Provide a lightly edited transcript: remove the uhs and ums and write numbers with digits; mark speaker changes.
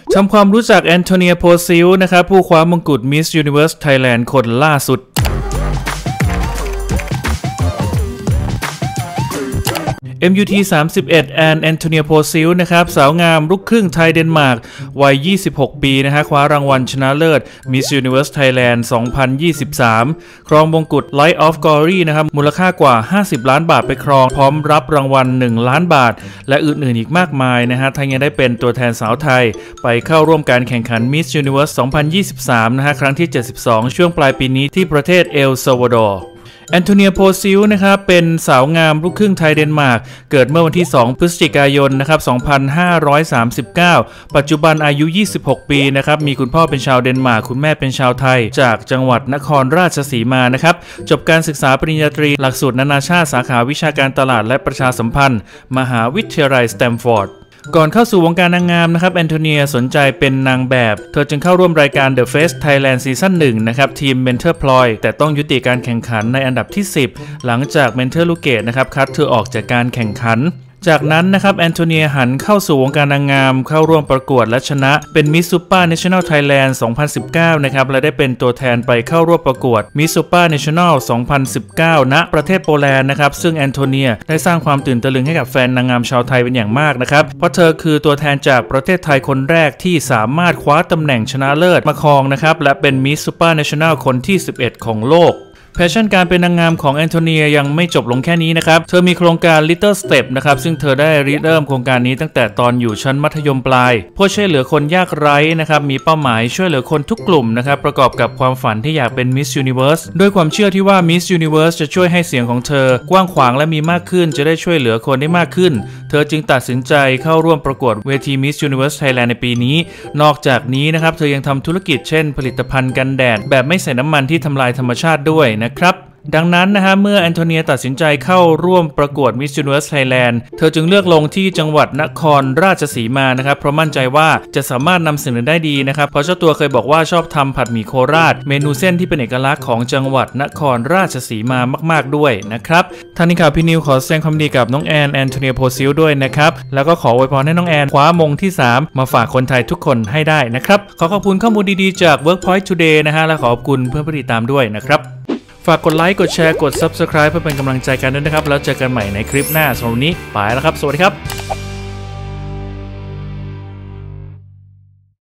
Speaker 1: ทำความรู้จักแอนโทเนียโพซิลนะครับผู้คว้ามงกุฎ Miss Universe Thailand คนล่าสุดMUT 31แอนโทเนียโพซิลนะครับสาวงามลูกครึ่งไทยเดนมาร์กวัย26 ปีนะฮะคว้ารางวัลชนะเลิศ Miss Universe Thailand 2023 ครองมงกุฎ Light of Glory นะครับมูลค่ากว่า50 ล้านบาทไปครองพร้อมรับรางวัล1 ล้านบาทและอื่นๆอีกมากมายนะฮะทั้งยังได้เป็นตัวแทนสาวไทยไปเข้าร่วมการแข่งขัน Miss Universe 2023 นะฮะครั้งที่ 72 ช่วงปลายปีนี้ที่ประเทศเอลซัลวาดอร์แอนโทเนียโพซิลนะครับเป็นสาวงามลูกครึ่งไทยเดนมาร์กเกิดเมื่อวันที่2 พฤศจิกายนนะครับ2539ปัจจุบันอายุ 26 ปีนะครับมีคุณพ่อเป็นชาวเดนมาร์กคุณแม่เป็นชาวไทยจากจังหวัดนครราชสีมานะครับจบการศึกษาปริญญาตรีหลักสูตรนานาชาติสาขาวิชาการตลาดและประชาสัมพันธ์มหาวิทยาลัยสแตมฟอร์ดก่อนเข้าสู่วงการนางงามนะครับแอนโทเนียสนใจเป็นนางแบบเธอจึงเข้าร่วมรายการ The Face Thailand ซีซั่น 1 นะครับทีม Mentor Ploy แต่ต้องยุติการแข่งขันในอันดับที่ 10 หลังจาก Mentor Luke นะครับคัดเธอออกจากการแข่งขันจากนั้นนะครับแอนโทเนียหันเข้าสู่วงการนางงามเข้าร่วมประกวดและชนะเป็น Miss Super National Thailand 2019 นะครับและได้เป็นตัวแทนไปเข้าร่วมประกวด Miss Super National 2019 ณ ประเทศโปแลนด์นะครับซึ่งแอนโทเนียได้สร้างความตื่นตะลึงให้กับแฟนนางงามชาวไทยเป็นอย่างมากนะครับเพราะเธอคือตัวแทนจากประเทศไทยคนแรกที่สามารถคว้าตำแหน่งชนะเลิศมาครองนะครับและเป็น Miss Super National คนที่ 11 ของโลกแพชชั่นการเป็นนางงามของแอนโทเนียยังไม่จบลงแค่นี้นะครับเธอมีโครงการ Little Step นะครับซึ่งเธอได้ริเริ่มโครงการนี้ตั้งแต่ตอนอยู่ชั้นมัธยมปลายเพื่อช่วยเหลือคนยากไร้นะครับมีเป้าหมายช่วยเหลือคนทุกกลุ่มนะครับประกอบกับความฝันที่อยากเป็น Miss Universe ด้วยความเชื่อที่ว่า Miss Universe จะช่วยให้เสียงของเธอกว้างขวางและมีมากขึ้นจะได้ช่วยเหลือคนได้มากขึ้นเธอจึงตัดสินใจเข้าร่วมประกวดเวที Miss Universe Thailand ในปีนี้นอกจากนี้นะครับเธอยังทำธุรกิจเช่นผลิตภัณฑ์กันแดดแบบไม่ใส่น้ำมันที่ทำลายธรรมชาติด้วยนะครับดังนั้นนะฮะเมื่อแอนโทเนียตัดสินใจเข้าร่วมประกวด Miss Universe Thailand เธอจึงเลือกลงที่จังหวัดนครราชสีมานะครับเพราะมั่นใจว่าจะสามารถนำเสนอได้ดีนะครับเพราะเจ้าตัวเคยบอกว่าชอบทำผัดหมี่โคราชเมนูเส้นที่เป็นเอกลักษณ์ของจังหวัดนครราชสีมามากๆด้วยนะครับทางนี้ข่าวพี่นิวขอแสดงความดีกับน้องแอนโทเนียโพซิลด้วยนะครับแล้วก็ขออวยพรให้น้องแอนคว้ามงที่ 3 มาฝากคนไทยทุกคนให้ได้นะครับขอขอบคุณข้อมูลดีๆจาก Workpoint Today นะฮะและขอบคุณเพื่อนผู้ติดตามด้วยนะครับฝากกดไลค์กดแชร์กด Subscribe เพื่อเป็นกำลังใจกันด้วยนะครับแล้วเจอกันใหม่ในคลิปหน้าสำหรับวันนี้ไปแล้วครับสวัสดีครับ